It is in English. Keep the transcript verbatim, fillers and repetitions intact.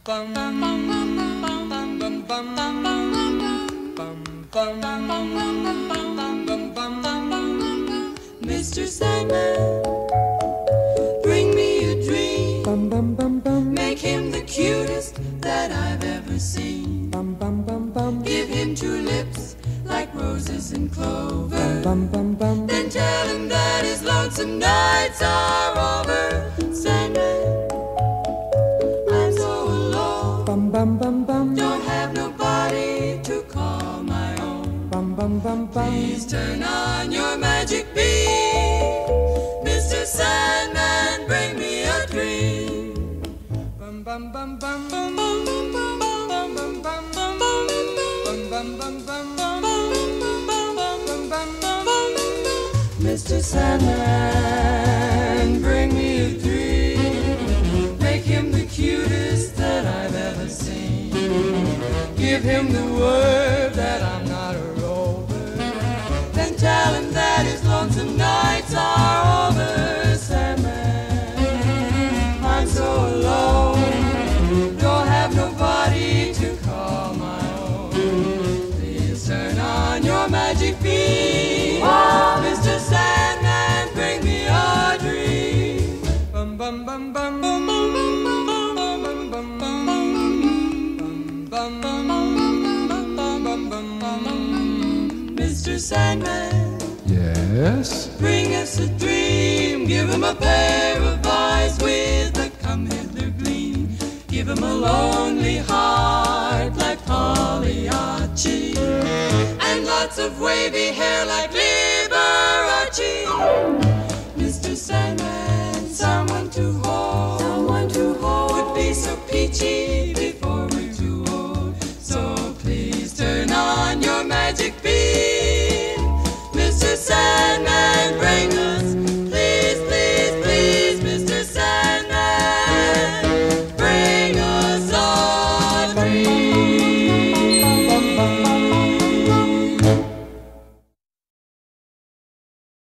bum bum bum bum bum bum bum bum bum bum. Mister Sandman, bring me a dream. Bum bum bum bum. Make him the cutest that I've ever seen. Bum bum bum bum. Give him two lips like roses and clover. Bum bum bum. Then tell him that his lonesome nights are over. Sandman, I'm so alone. Bum bum bum bum. Don't have nobody to call my own. Bum bum bum bum. Please turn on your magic beam. Mister Sandman, bring me a dream. Bum bum bum bum bum bum bum bum bum bum bum bum bum bum bum bum. Mister Sandman, bring me a dream. Make him the cutest that I've ever seen. Give him the word that I'm not a rover. Then tell him that his lonesome nights are over. Sandman, I'm so alone. Don't have nobody to call my own. Please turn on your magic beam. Mister Sandman, bring me a dream. Bum bum bum bum bum bum bum bum bum bum bum bum. Mister Sandman, Yes? bring us a dream. Give him a pair of eyes with a come hither gleam. Give him a lonely heart like Pagliacci, and lots of wavy hair like Liberace. Mister Sandman,